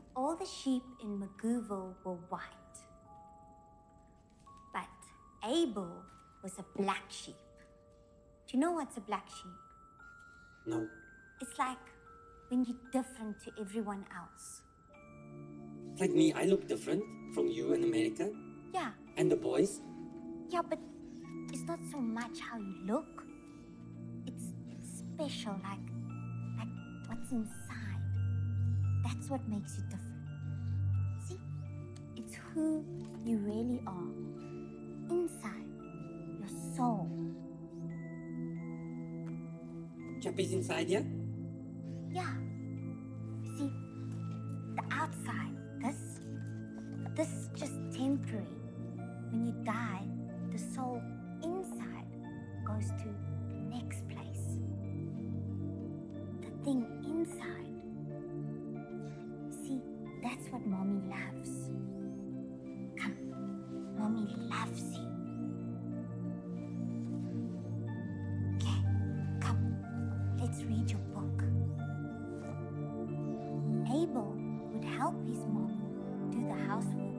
all the sheep in Magooville were white. But Abel was a black sheep. Do you know what's a black sheep? No. It's like when you're different to everyone else. Like me, I look different from you in America. Yeah. And the boys. Yeah, but it's not so much how you look. It's special, like what's inside. That's what makes you different. See? It's who you really are. Inside. Your soul. Chappie's inside, yeah? Yeah. See, the outside, this is just temporary. When you die, the soul inside goes to the next place. The thing inside. See, that's what Mommy loves. Come, Mommy loves you. Okay, come, let's read your book. Abel would help his mom do the housework